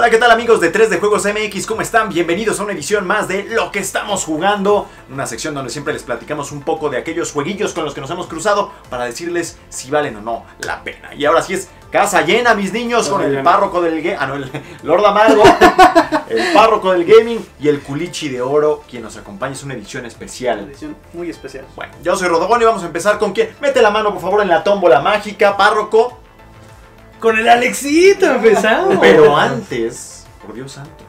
Hola, ¿qué tal amigos de 3 de Juegos MX? ¿Cómo están? Bienvenidos a una edición más de Lo que estamos jugando. Una sección donde siempre les platicamos un poco de aquellos jueguillos con los que nos hemos cruzado para decirles si valen o no la pena. Y ahora sí es casa llena, mis niños, con el párroco del gaming. No, el Lord Amargo, el párroco del gaming y el culichi de oro, quien nos acompaña. Es una edición especial. Una edición muy especial. Bueno, yo soy Rodogón y vamos a empezar con quién. Mete la mano, por favor, en la tómbola mágica, párroco. Con el Alexito empezamos. Pero antes, por Dios santo,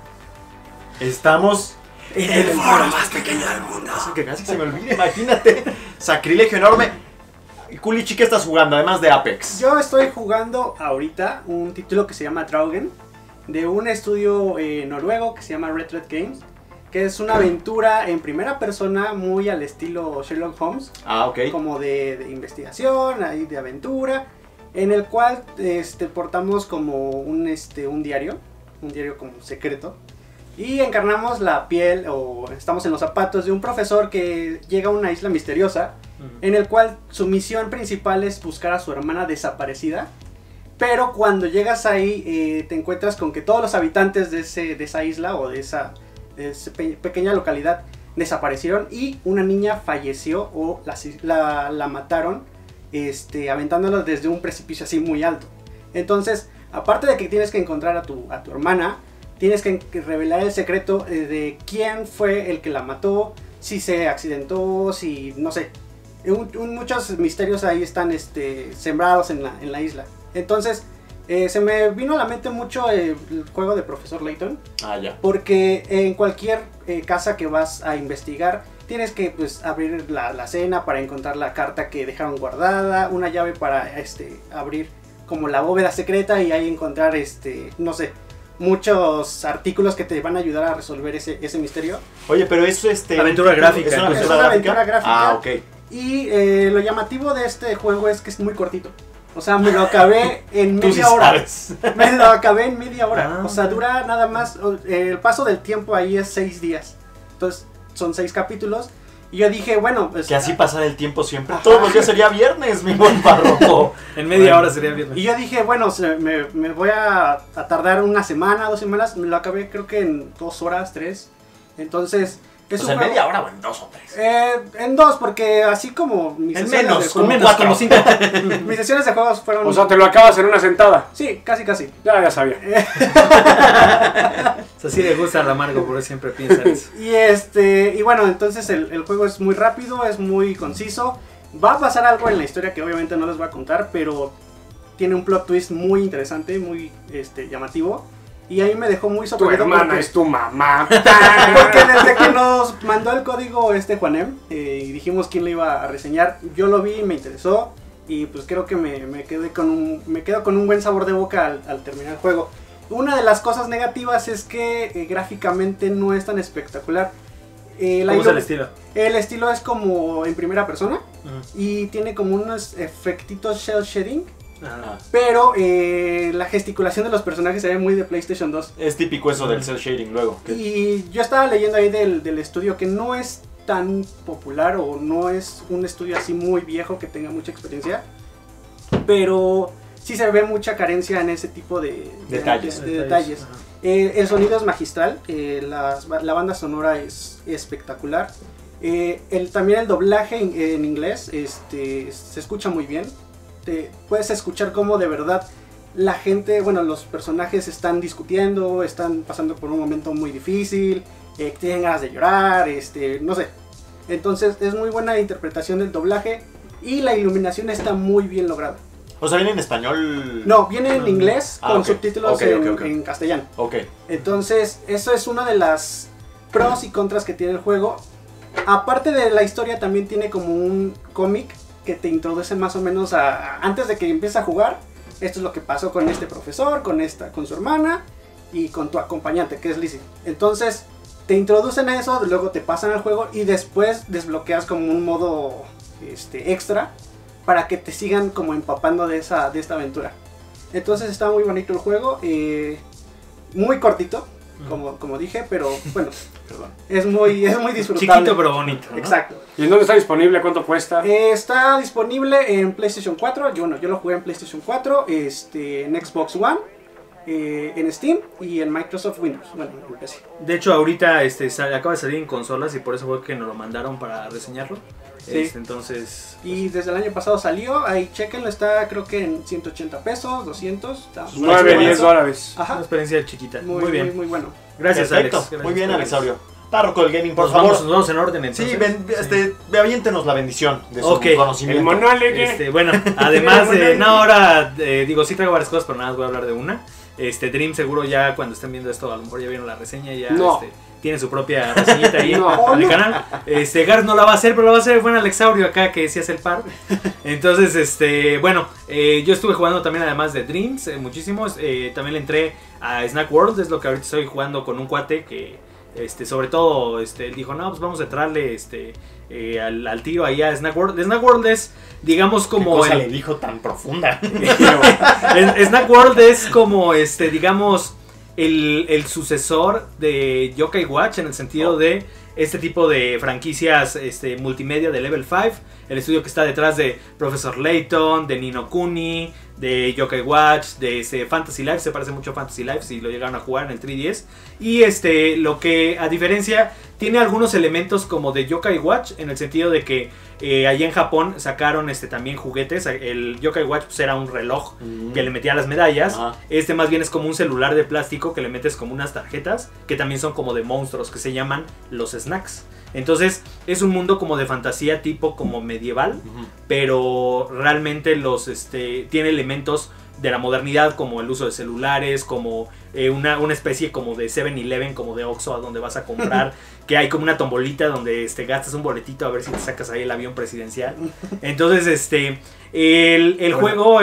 estamos en el foro más pequeño del mundo. Que casi se me olvida, imagínate. Sacrilegio enorme. Culichi, ¿qué estás jugando además de Apex? Yo estoy jugando ahorita un título que se llama Draugen, de un estudio noruego que se llama Red Red Games, que es una aventura en primera persona muy al estilo Sherlock Holmes. Ah, ok. Como de investigación, ahí de aventura, en el cual portamos como un diario como secreto, y encarnamos la piel o estamos en los zapatos de un profesor que llega a una isla misteriosa, en el cual su misión principal es buscar a su hermana desaparecida. Pero cuando llegas ahí te encuentras con que todos los habitantes de esa isla o de esa pequeña localidad desaparecieron y una niña falleció o la mataron aventándola desde un precipicio así muy alto. Entonces, aparte de que tienes que encontrar a tu hermana, tienes que revelar el secreto de quién fue el que la mató, si se accidentó, si no sé. Muchos misterios ahí están sembrados en la isla. Entonces, se me vino a la mente mucho el juego de Profesor Layton. Ah, ya. Porque en cualquier casa que vas a investigar, tienes que abrir la cena para encontrar la carta que dejaron guardada, una llave para abrir como la bóveda secreta y ahí encontrar no sé, muchos artículos que te van a ayudar a resolver ese misterio. Oye, pero eso aventura gráfica. Es una aventura gráfica. Ah, ok. Y lo llamativo de este juego es que es muy cortito. O sea, me lo acabé en media hora. Me lo acabé en media hora. O sea, dura nada más. El paso del tiempo ahí es 6 días. Entonces, son 6 capítulos. Y yo dije, bueno, pues. Que así pasara el tiempo siempre. Todos los días sería viernes, mi buen párroco. En media hora sería viernes. Y yo dije, bueno, me voy a tardar una semana, 2 semanas. Me lo acabé, creo que en 2 horas, 3. Entonces. Pues en media hora o en 2 o 3. En 2, porque así como mis en sesiones menos, de juego, menos, como 5. mis sesiones de juegos fueron. O sea, te lo acabas en una sentada. Sí, casi. Ya sabía. O sea, sí le gusta al amargo, por eso siempre piensa eso. Y bueno, entonces el juego es muy rápido, es muy conciso. Va a pasar algo en la historia que obviamente no les voy a contar, pero tiene un plot twist muy interesante, muy llamativo. Y ahí me dejó muy Tu sorprendido. hermana es tu mamá. Porque desde que nos mandó el código Juanem y dijimos quién lo iba a reseñar, yo lo vi y me interesó. Y pues creo que me quedo con un buen sabor de boca al terminar el juego. Una de las cosas negativas es que gráficamente no es tan espectacular. ¿Cómo es el estilo? El estilo es como en primera persona y tiene como unos efectitos shell shading. Ah. Pero la gesticulación de los personajes se ve muy de PlayStation 2. Es típico eso del cel shading luego. Y yo estaba leyendo ahí del estudio que no es tan popular o no es un estudio así muy viejo que tenga mucha experiencia. Pero sí se ve mucha carencia en ese tipo de detalles. El sonido es magistral, la banda sonora es espectacular. También el doblaje en inglés se escucha muy bien. Puedes escuchar cómo de verdad la gente, los personajes están discutiendo, están pasando por un momento muy difícil, tienen ganas de llorar, no sé. Entonces es muy buena la interpretación del doblaje y la iluminación está muy bien lograda. O sea, ¿viene en español? No, viene en inglés con subtítulos okay. en castellano. Ok. Entonces eso es una de las pros y contras que tiene el juego. Aparte de la historia también tiene como un cómic que te introduce más o menos antes de que empieces a jugar. Esto es lo que pasó con este profesor, con su hermana y con tu acompañante, que es Lizzie. Entonces te introducen a eso, luego te pasan al juego y después desbloqueas como un modo extra para que te sigan como empapando de esta aventura. Entonces está muy bonito el juego, muy cortito, como dije, pero bueno, es muy disfrutable. Chiquito pero bonito, ¿no? Exacto. ¿Y en dónde está disponible? ¿Cuánto cuesta? Está disponible en PlayStation 4. Yo lo jugué en PlayStation 4, en Xbox One en Steam y en Microsoft Windows, bueno, en PC. De hecho, ahorita acaba de salir en consolas y por eso fue que nos lo mandaron para reseñarlo. Sí. Entonces... Y desde el año pasado salió, ahí chequenlo, está creo que en 180 pesos, 200. Está 9, 10 dólares. Una Ajá. experiencia chiquita. Muy bien. Muy bueno. Gracias, Perfecto. Alex. Gracias, Muy bien, Alex. Alexaurio. Párroco del gaming, por Nos favor. vamos en orden entonces. Sí, aviéntenos la bendición de su Ok. El conocimiento. monólogo. Bueno, además de... No, ahora digo, sí traigo varias cosas, pero nada más voy a hablar de una. Dream seguro ya cuando estén viendo esto, a lo mejor ya vieron la reseña, ya No. tiene su propia reseñita ahí No. en el canal. Garth no la va a hacer, pero la va a hacer el buen Alexaurio acá, que sí hace el par. Entonces, bueno, yo estuve jugando también además de Dreams, muchísimo. También le entré a Snack World, es lo que ahorita estoy jugando con un cuate que... sobre todo dijo, no, pues vamos a entrarle al tiro ahí a Snack World. Snack World es, digamos, ¿Qué como cosa le dijo tan profunda? Snack World es como, digamos, el sucesor de Yokai Watch en el sentido de este tipo de franquicias multimedia de Level 5. El estudio que está detrás de Professor Layton, de Ni no Kuni, de Yokai Watch, de Fantasy Life. Se parece mucho a Fantasy Life si lo llegaron a jugar en el 3DS. Y lo que a diferencia tiene algunos elementos como de Yokai Watch en el sentido de que allá en Japón sacaron también juguetes. El Yokai Watch pues, era un reloj que le metía las medallas. Ajá. Más bien es como un celular de plástico que le metes como unas tarjetas que también son como de monstruos que se llaman los snacks. Entonces es un mundo como de fantasía tipo como medieval, pero realmente tiene elementos de la modernidad como el uso de celulares, como una especie como de 7-Eleven, como de Oxxo a donde vas a comprar, que hay como una tombolita donde gastas un boletito a ver si te sacas ahí el avión presidencial. Entonces el juego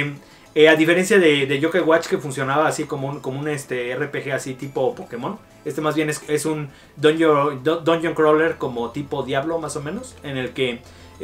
a diferencia de Yokai Watch que funcionaba así como un RPG así tipo Pokémon, más bien es un dungeon crawler como tipo Diablo más o menos, en el que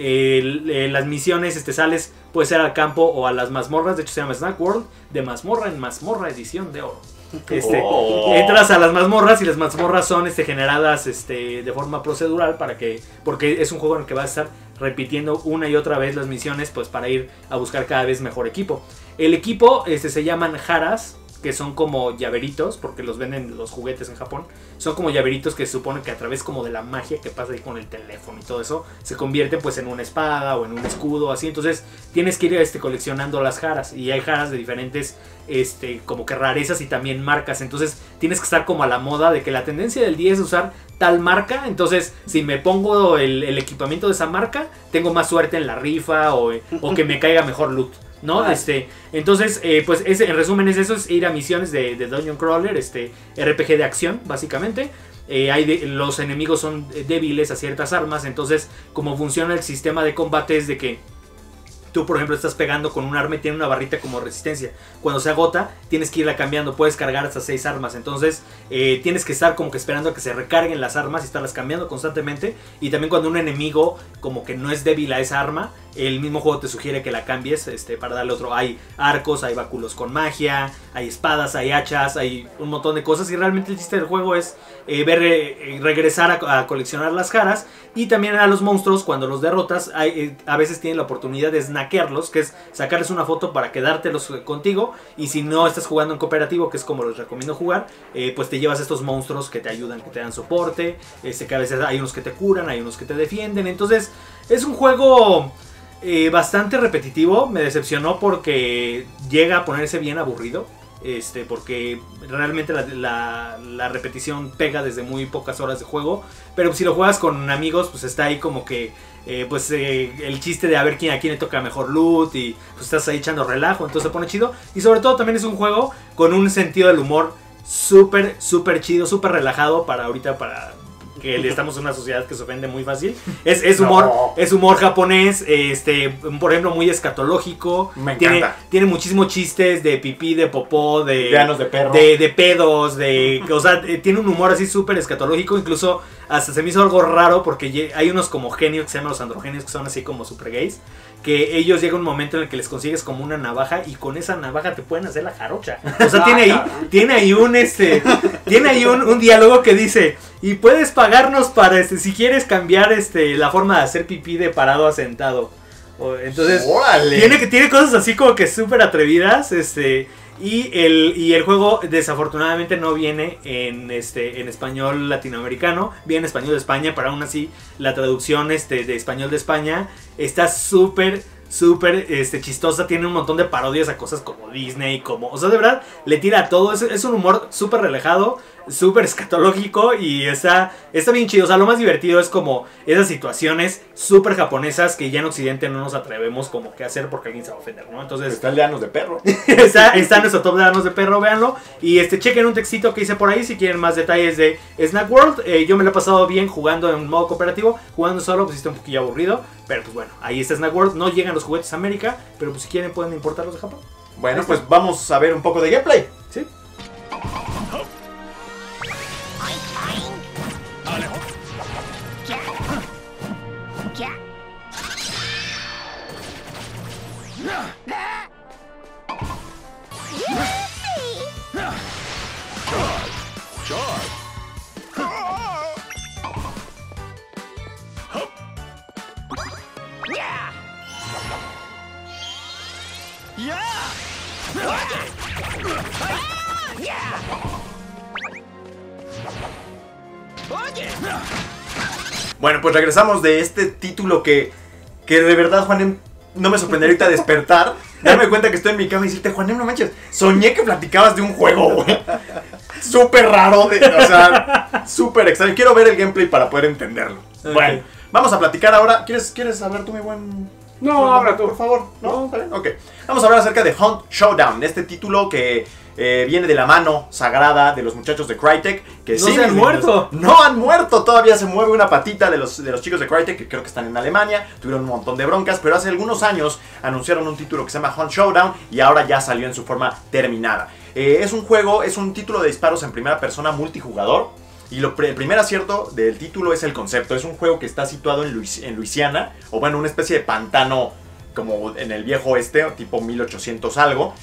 las misiones sales, puede ser al campo o a las mazmorras. De hecho se llama Snack World, de mazmorra en mazmorra, edición de oro. Entras a las mazmorras y las mazmorras son generadas de forma procedural porque es un juego en el que vas a estar repitiendo una y otra vez las misiones pues para ir a buscar cada vez mejor equipo. El equipo se llaman Haras, que son como llaveritos, porque los venden los juguetes en Japón. Son como llaveritos que se supone que a través como de la magia que pasa ahí con el teléfono y todo eso, se convierten pues en una espada o en un escudo, así. Entonces tienes que ir coleccionando las Haras, y hay Haras de diferentes como que rarezas y también marcas. Entonces tienes que estar como a la moda de que la tendencia del día es usar tal marca. Entonces si me pongo el equipamiento de esa marca, tengo más suerte en la rifa o que me caiga mejor loot, ¿no? Entonces, pues en resumen es eso, es ir a misiones de Dungeon Crawler, RPG de acción, básicamente. Los enemigos son débiles a ciertas armas, entonces como funciona el sistema de combate es de que tú, por ejemplo, estás pegando con un arma y tiene una barrita como resistencia. Cuando se agota, tienes que irla cambiando. Puedes cargar hasta 6 armas. Entonces, tienes que estar como que esperando a que se recarguen las armas y estarlas cambiando constantemente. Y también cuando un enemigo como que no es débil a esa arma, el mismo juego te sugiere que la cambies para darle otro. Hay arcos, hay báculos con magia, hay espadas, hay hachas, hay un montón de cosas. Y realmente el chiste del juego es regresar a coleccionar las caras. Y también a los monstruos, cuando los derrotas, a veces tienen la oportunidad de snackearlos, que es sacarles una foto para quedártelos contigo. Y si no estás jugando en cooperativo, que es como les recomiendo jugar, pues te llevas estos monstruos que te ayudan, que te dan soporte. Que a veces hay unos que te curan, hay unos que te defienden. Entonces es un juego bastante repetitivo. Me decepcionó porque llega a ponerse bien aburrido. Porque realmente la repetición pega desde muy pocas horas de juego. Pero si lo juegas con amigos, pues está ahí como que el chiste de a ver a quién le toca mejor loot. Y pues estás ahí echando relajo, entonces se pone chido. Y sobre todo también es un juego con un sentido del humor súper, súper chido, súper relajado para ahorita, para que estamos en una sociedad que se ofende muy fácil. Es humor japonés, por ejemplo, muy escatológico. Me encanta. Tiene muchísimos chistes de pipí, de popó, de anos de perro, de pedos, o sea, tiene un humor así súper escatológico. Incluso hasta se me hizo algo raro porque hay unos como genios que se llaman los androgenios, que son así como super gays, que ellos llega un momento en el que les consigues como una navaja y con esa navaja te pueden hacer la jarocha. O sea, tiene ahí un diálogo que dice: y puedes pagarnos para si quieres cambiar la forma de hacer pipí de parado a sentado. Entonces, tiene cosas así como que súper atrevidas, Y el juego desafortunadamente no viene en español latinoamericano, viene en español de España, pero aún así la traducción de español de España está súper chistosa, tiene un montón de parodias a cosas como Disney, o sea, de verdad, le tira a todo, es un humor súper relajado, súper escatológico y está bien chido. O sea, lo más divertido es como esas situaciones súper japonesas que ya en Occidente no nos atrevemos como que a hacer porque alguien se va a ofender, ¿no? Entonces Está el de Anos de Perro. está en nuestro top de Anos de Perro, véanlo. Y chequen un textito que hice por ahí si quieren más detalles de Snack World. Yo me lo he pasado bien jugando en modo cooperativo. Jugando solo pues está un poquillo aburrido, pero pues bueno, ahí está Snack World. No llegan los juguetes a América, pero pues si quieren pueden importarlos de Japón. Bueno, pues vamos a ver un poco de gameplay. Sí. Bueno, pues regresamos de este título que de verdad, Juanem, no me sorprendería ahorita despertar, darme cuenta que estoy en mi cama y decirte, Juanem, no manches, soñé que platicabas de un juego, güey. Súper raro, o sea, súper extraño. Quiero ver el gameplay para poder entenderlo. Okay. Bueno, vamos a platicar ahora. ¿Quieres hablar tú, mi buen...? No, habla tú. Por favor. ¿No? ¿Está bien? Ok. Vamos a hablar acerca de Hunt Showdown, este título que viene de la mano sagrada de los muchachos de Crytek. Que no se han muerto. No han muerto. Todavía se mueve una patita de los chicos de Crytek, que creo que están en Alemania. Tuvieron un montón de broncas, pero hace algunos años anunciaron un título que se llama Hunt Showdown y ahora ya salió en su forma terminada. Es un título de disparos en primera persona multijugador. Y el primer acierto del título es el concepto. Es un juego que está situado en Luisiana, o bueno, una especie de pantano como en el viejo oeste, tipo 1800 algo.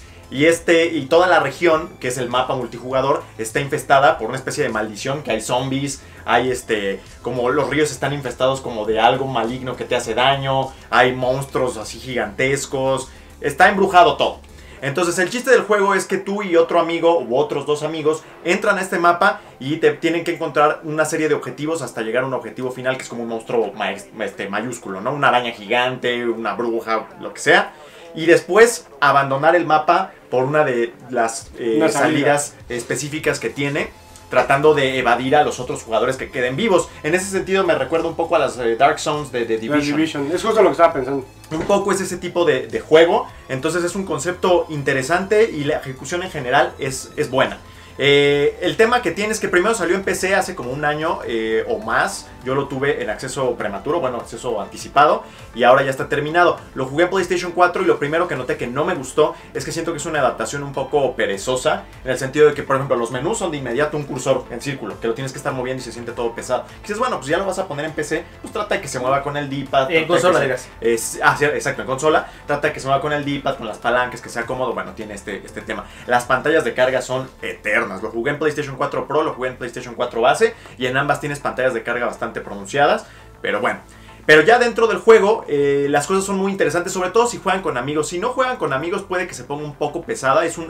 Y toda la región, que es el mapa multijugador, está infestada por una especie de maldición, que hay zombies, hay como los ríos están infestados como de algo maligno que te hace daño, hay monstruos así gigantescos, está embrujado todo. Entonces el chiste del juego es que tú y otro amigo u otros dos amigos entran a este mapa y te tienen que encontrar una serie de objetivos hasta llegar a un objetivo final que es como un monstruo mayúsculo, ¿no? Una araña gigante, una bruja, lo que sea. Y después abandonar el mapa por una de las salidas específicas que tiene, tratando de evadir a los otros jugadores que queden vivos. En ese sentido me recuerda un poco a las Dark Zones de Division. Es justo lo que estaba pensando. Un poco es ese tipo de juego. Entonces es un concepto interesante y la ejecución en general es buena. El tema que tiene es que primero salió en PC hace como un año o más. Yo lo tuve en acceso prematuro, bueno, acceso anticipado, y ahora ya está terminado. Lo jugué en PlayStation 4 y lo primero que noté que no me gustó es que siento que es una adaptación un poco perezosa, en el sentido de que, por ejemplo, los menús son de inmediato un cursor en círculo, que lo tienes que estar moviendo y se siente todo pesado. Y dices, bueno, pues ya lo vas a poner en PC, pues trata de que se mueva con el D-pad. En consola, digas. Sí, exacto, en consola. Trata de que se mueva con el D-pad, con las palancas, que sea cómodo. Bueno, tiene este tema. Las pantallas de carga son eternas. Lo jugué en PlayStation 4 Pro, lo jugué en PlayStation 4 base, y en ambas tienes pantallas de carga bastante pronunciadas, pero bueno. Pero ya dentro del juego las cosas son muy interesantes, sobre todo si juegan con amigos. Si no juegan con amigos puede que se ponga un poco pesada. Es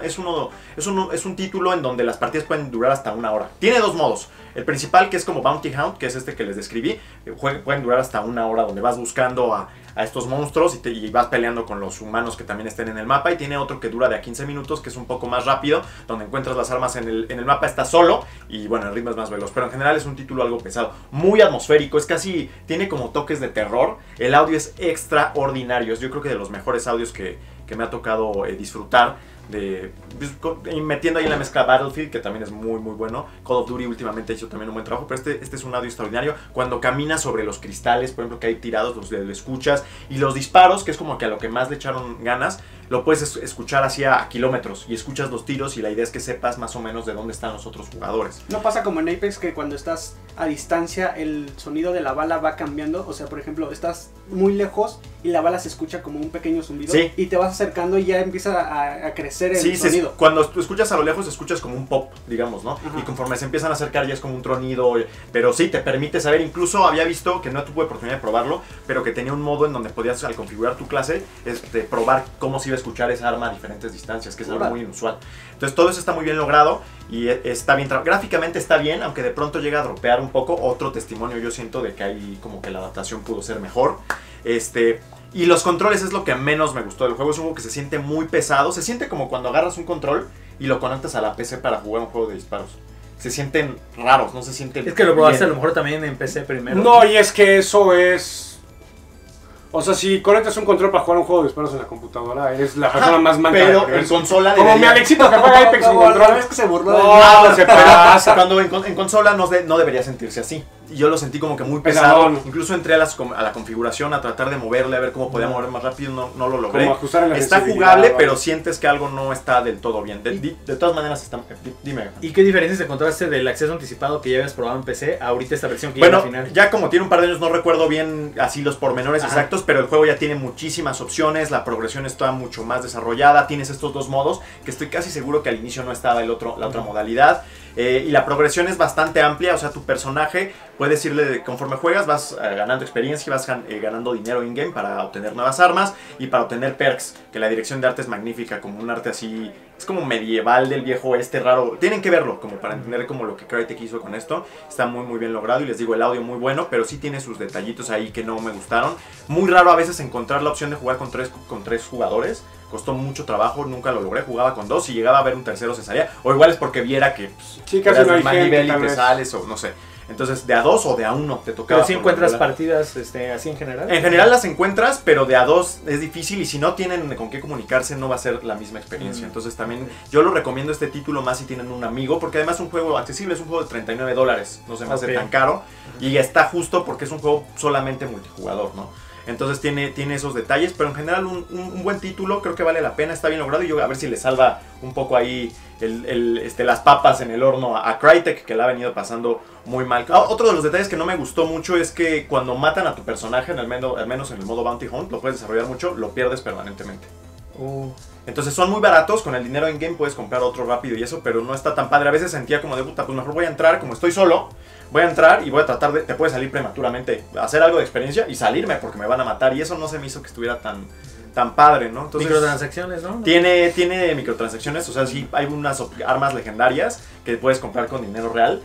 un título en donde las partidas pueden durar hasta una hora. Tiene dos modos. El principal, que es como Bounty Hunt, que es este que les describí, pueden durar hasta una hora, donde vas buscando a estos monstruos y vas peleando con los humanos que también estén en el mapa. Y tiene otro que dura de a 15 minutos, que es un poco más rápido, donde encuentras las armas en el mapa, estás solo y bueno, el ritmo es más veloz. Pero en general es un título algo pesado, muy atmosférico, tiene como toques de terror. El audio es extraordinario, yo creo que de los mejores audios que me ha tocado disfrutar. Metiendo ahí en la mezcla Battlefield, que también es muy muy bueno. Call of Duty últimamente ha hecho también un buen trabajo, pero este es un audio extraordinario. Cuando caminas sobre los cristales, por ejemplo, que hay tirados, lo escuchas. Y los disparos, que es como que a lo que más le echaron ganas, lo puedes escuchar hacia kilómetros. Y escuchas los tiros y la idea es que sepas más o menos de dónde están los otros jugadores. ¿No pasa como en Apex que cuando estás a distancia el sonido de la bala va cambiando? O sea, por ejemplo, estás muy lejos y la bala se escucha como un pequeño zumbido. Sí. Y te vas acercando y ya empieza a crecer el Sí, sonido. cuando tú escuchas a lo lejos, escuchas como un pop, digamos, ¿no? Ajá. Y conforme se empiezan a acercar ya es como un tronido, pero sí, te permite saber. Incluso había visto, que no tuve oportunidad de probarlo, pero que tenía un modo en donde podías, al configurar tu clase, probar cómo se iba a escuchar esa arma a diferentes distancias, que es algo muy inusual. Entonces todo eso está muy bien logrado y está bien, gráficamente está bien, aunque de pronto llega a dropear un poco. Otro testimonio yo siento de que ahí como que la adaptación pudo ser mejor. Y los controles es lo que menos me gustó del juego. Es un juego que se siente muy pesado. Se siente como cuando agarras un control y lo conectas a la PC para jugar un juego de disparos. Se sienten raros, no se sienten... Es que lo probaste a bien. lo mejor también en PC primero. No, y es que eso es... O sea, si conectas un control para jugar un juego de disparos en la computadora, eres la persona más manca del Pero en universo. consola Como mi debería- Alexito que juega Apex sin La control. vez que se burló de No, mí. se pasa. Cuando en consola no debería sentirse así. Y yo lo sentí como que muy Pesadón. pesado. Incluso entré a la configuración a tratar de moverle, a ver cómo podía mover más rápido. No lo logré. Como ajustar en la Está sensibilidad, jugable, vale. pero sientes que algo no está del todo bien. De todas maneras, dime. ¿Y qué diferencias encontraste del acceso anticipado que ya habías probado en PC a ahorita esta versión que Bueno, llega al final? ya como tiene un par de años, no recuerdo bien así los pormenores Ajá. exactos, pero el juego ya tiene muchísimas opciones, la progresión está mucho más desarrollada, tienes estos dos modos, que estoy casi seguro que al inicio no estaba la otra modalidad, y la progresión es bastante amplia, o sea, tu personaje, puedes irle, conforme juegas, vas ganando experiencia y vas ganando dinero in-game para obtener nuevas armas y para obtener perks, que la dirección de arte es magnífica, como un arte así... Es como medieval del viejo oeste raro. Tienen que verlo como para entender como lo que Crytek hizo con esto. Está muy muy bien logrado y les digo, el audio muy bueno, pero sí tiene sus detallitos ahí que no me gustaron. Muy raro a veces encontrar la opción de jugar con tres jugadores. Costó mucho trabajo, nunca lo logré. Jugaba con dos, si llegaba a ver un tercero se salía. O igual es porque viera que pues, Sí, casi eras no de hay mal gente, nivel y tal te vez. sales o no sé. Entonces de a dos o de a uno te tocaba. Pero si por encuentras regular. partidas así en general. En general las encuentras, pero de a dos es difícil y si no tienen con qué comunicarse no va a ser la misma experiencia. Entonces también yo lo recomiendo este título más si tienen un amigo, porque además es un juego accesible, es un juego de $39, no se me hace Ok. tan caro y está justo porque es un juego solamente multijugador, ¿no? Entonces tiene esos detalles, pero en general un buen título, creo que vale la pena, está bien logrado y yo a ver si le salva un poco ahí las papas en el horno a Crytek, que la ha venido pasando muy mal. Otro de los detalles que no me gustó mucho es que cuando matan a tu personaje, al menos en el modo Bounty Hunt, lo puedes desarrollar mucho, lo pierdes permanentemente. Entonces son muy baratos, con el dinero in-game puedes comprar otro rápido y eso, pero no está tan padre. A veces sentía como de puta, pues mejor voy a entrar, como estoy solo, voy a entrar y voy a tratar te puede salir prematuramente, hacer algo de experiencia y salirme porque me van a matar. Y eso no se me hizo que estuviera tan padre, ¿no? Entonces, Microtransacciones, ¿no? tiene microtransacciones, o sea, sí hay unas armas legendarias que puedes comprar con dinero real.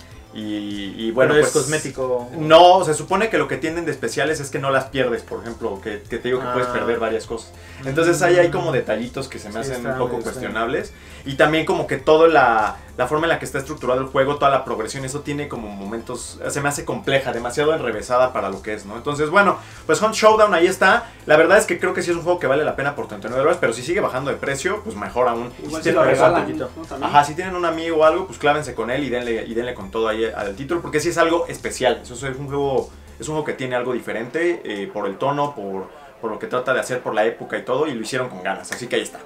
Y bueno, Pero es pues, cosmético. No, se supone que lo que tienen de especiales es que no las pierdes, por ejemplo, que te digo que puedes perder varias cosas. Entonces ahí hay como detallitos que se me hacen un poco cuestionables. Y también como que toda la forma en la que está estructurado el juego, toda la progresión, eso tiene como momentos, se me hace compleja, demasiado enrevesada para lo que es, ¿no? Entonces bueno, pues Hunt Showdown ahí está. La verdad es que creo que sí es un juego que vale la pena por $39, pero si sigue bajando de precio, pues mejor aún. Igual Si se lo tienen- regalan, ¿no? También. Ajá, si tienen un amigo o algo, pues clávense con él y denle con todo ahí al título, porque sí es algo especial. Eso es un juego que tiene algo diferente por el tono, por lo que trata de hacer, por la época y todo, y lo hicieron con ganas, así que ahí está.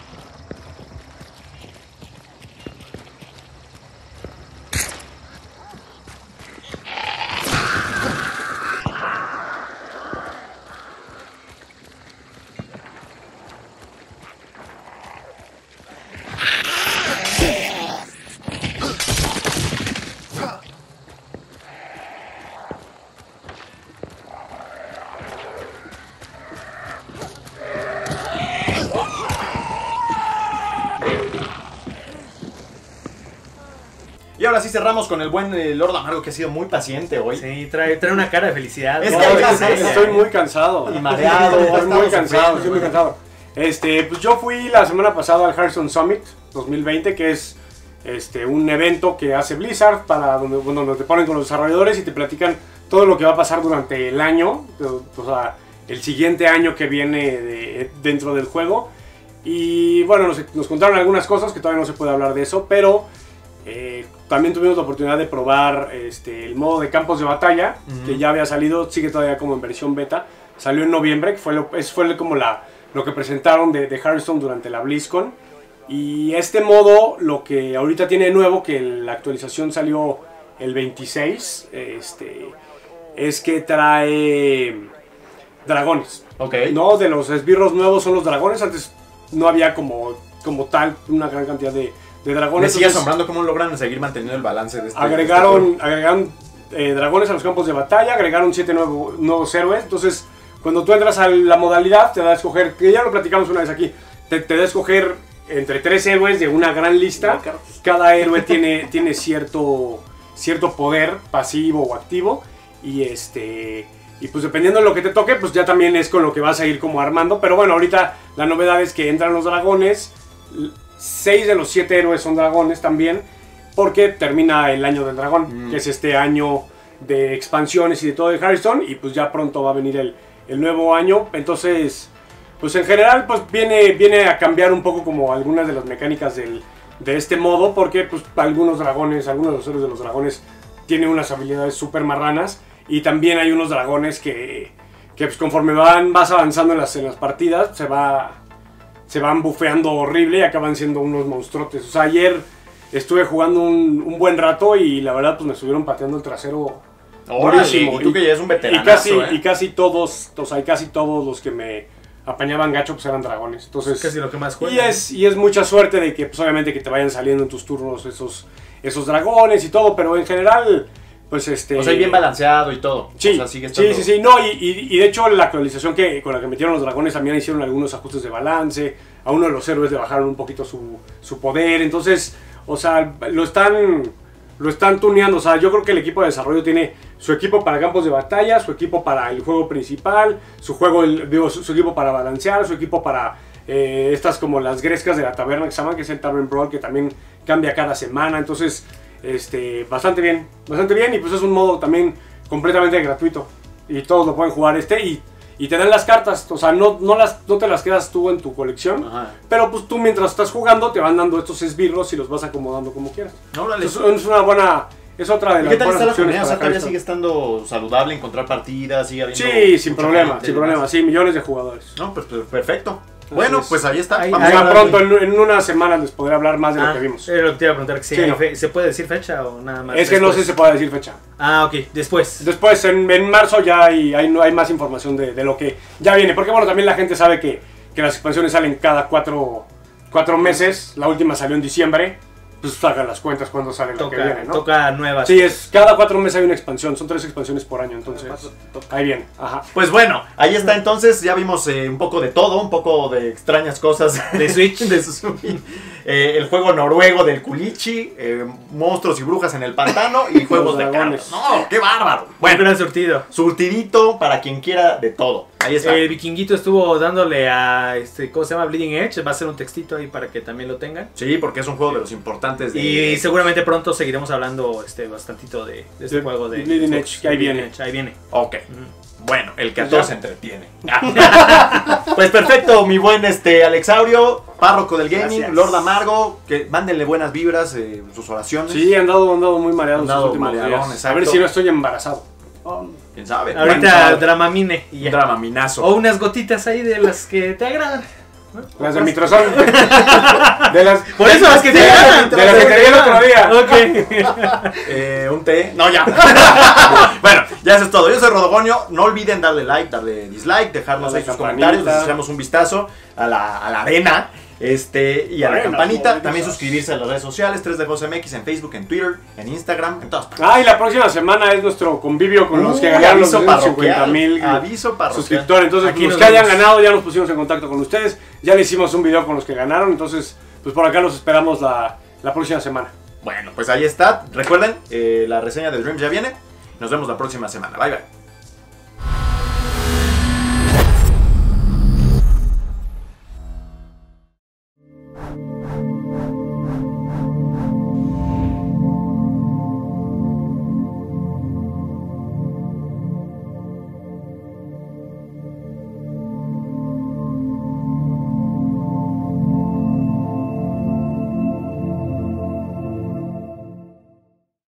Y ahora sí cerramos con el buen Lord Amargo, que ha sido muy paciente hoy. Sí, trae una cara de felicidad. Es ¿no? que Estoy muy cansado. Y mareado, Estoy estamos muy cansado, sufriendo. estoy muy cansado. Pues yo fui la semana pasada al Hearthstone Summit 2020, que es un evento que hace Blizzard para donde te ponen con los desarrolladores y te platican todo lo que va a pasar durante el año, o sea, el siguiente año que viene dentro del juego. Y bueno, nos contaron algunas cosas que todavía no se puede hablar de eso, pero también tuvimos la oportunidad de probar el modo de campos de batalla, que ya había salido, sigue todavía como en versión beta. Salió en noviembre, que fue como lo que presentaron de Hearthstone durante la BlizzCon. Y este modo, lo que ahorita tiene de nuevo, que la actualización salió el 26, es que trae dragones. Ok. No, de los esbirros nuevos son los dragones. Antes no había como tal una gran cantidad de dragones. Me sigue Entonces, asombrando cómo logran seguir manteniendo el balance de este. agregaron dragones a los campos de batalla, agregaron 7 nuevos héroes. Entonces, cuando tú entras a la modalidad, te da a escoger, que ya lo platicamos una vez aquí, te da a escoger entre 3 héroes de una gran lista. Cada héroe tiene cierto poder pasivo o activo. Y pues dependiendo de lo que te toque, pues ya también es con lo que vas a ir como armando. Pero bueno, ahorita la novedad es que entran los dragones. 6 de los 7 héroes son dragones también, porque termina el año del dragón, que es este año de expansiones y de todo de Hearthstone, y pues ya pronto va a venir el nuevo año. Entonces, pues en general pues viene a cambiar un poco como algunas de las mecánicas de este modo, porque pues algunos de los héroes de los dragones tienen unas habilidades súper marranas, y también hay unos dragones que pues conforme vas avanzando en las partidas, se van bufeando horrible y acaban siendo unos monstruotes. O sea, ayer estuve jugando un buen rato y la verdad pues me estuvieron pateando el trasero durísimo. Y tú que ya eres un veterano. Y casi todos los que me apañaban gacho pues eran dragones. Entonces, Casi lo que más juega. y es mucha suerte de que pues obviamente que te vayan saliendo en tus turnos esos dragones y todo, pero en general pues O sea, bien balanceado y todo. Sí, o sea, sigue estando... sí. No, y de hecho la actualización con la que metieron los dragones también hicieron algunos ajustes de balance. A uno de los héroes le bajaron un poquito su poder. Entonces, o sea, lo están tuneando. O sea, yo creo que el equipo de desarrollo tiene su equipo para campos de batalla, su equipo para el juego principal, su equipo para balancear, su equipo para estas como las grescas de la taberna que se llaman, que es el Tavern Brawl, que también cambia cada semana. Entonces, bastante bien, y pues es un modo también completamente gratuito y todos lo pueden jugar y te dan las cartas, o sea, no te las quedas tú en tu colección. Ajá. Pero pues tú mientras estás jugando te van dando estos esbirros y los vas acomodando como quieras. Órale. Entonces, es otra de ¿Y las qué tal buenas está la opciones comunidad? O sea, para todavía Hearthstone. sigue estando saludable, encontrar partidas, sigue habiendo... Sí, sin mucha problema, gente sin y problema, demás. sí, millones de jugadores. No, pues perfecto. Bueno, es. pues ahí está. Ahí- Vamos ahí a Ya va. pronto, en unas semanas les podré hablar más de lo que vimos. Lo que te iba a preguntar, que Sí, no. ¿se puede decir fecha o nada más? Es que no sé después? si se puede decir fecha. Ah, ok, después. Después, en marzo ya hay más información de lo que ya viene. Porque bueno, también la gente sabe que las expansiones salen cada 4 meses. La última salió en diciembre. Pues hagan las cuentas cuando sale la que viene, ¿no? Toca nuevas. Sí, cada 4 meses hay una expansión. Son 3 expansiones por año, entonces ahí viene. Ajá. Pues bueno, ahí está entonces, ya vimos un poco de todo, un poco de extrañas cosas De Switch. de Switch. El juego noruego del culichi, monstruos y brujas en el pantano y juegos de dragones. cartas. No, qué bárbaro. Bueno, Bueno, gran surtido. surtidito para quien quiera de todo. Ahí está. El vikinguito estuvo dándole a ¿cómo se llama? Bleeding Edge. Va a ser un textito ahí para que también lo tengan. Sí, porque es un juego de los importantes de... Y seguramente pronto seguiremos hablando bastantito de este De juego de Bleeding Xbox. Edge, que ahí Bleeding viene. Edge, ahí viene. Ok. Ujú. Bueno, el que a Pues todos ya. entretiene. Pues perfecto, mi buen Alexaurio, párroco del gaming, Gracias. Lord Amargo, que mándenle buenas vibras, sus oraciones. Sí, han dado muy mareados Han dado los últimos mareadón, días. exacto. A ver si no estoy embarazado. ¿Quién sabe? Ahorita Bueno, Dramamine y un ya. dramaminazo. O unas gotitas ahí de las que te agradan. Las de mitrozón. Por eso las que te agradan. De las que te di el otro día. Ok. Un té. No, ya. Bueno, ya eso es todo. Yo soy Rodogonio. No olviden darle like, darle dislike, dejarnos Darle ahí sus campanita. comentarios. Les echamos un vistazo a la arena. Y a la Arena, campanita. favoritas. También suscribirse a las redes sociales. 3 de José MX en Facebook, en Twitter, en Instagram, en todas partes. Ah, y la próxima semana es nuestro convivio con los que ganaron los aviso 50,000 Aviso parroquial. suscriptores. Entonces, Aquí los nos que hayan vemos. ganado ya nos pusimos en contacto con ustedes. Ya le hicimos un video con los que ganaron. Entonces, pues por acá los esperamos la próxima semana. Bueno, pues ahí está. Recuerden, la reseña del Dream ya viene. Nos vemos la próxima semana. Bye, bye.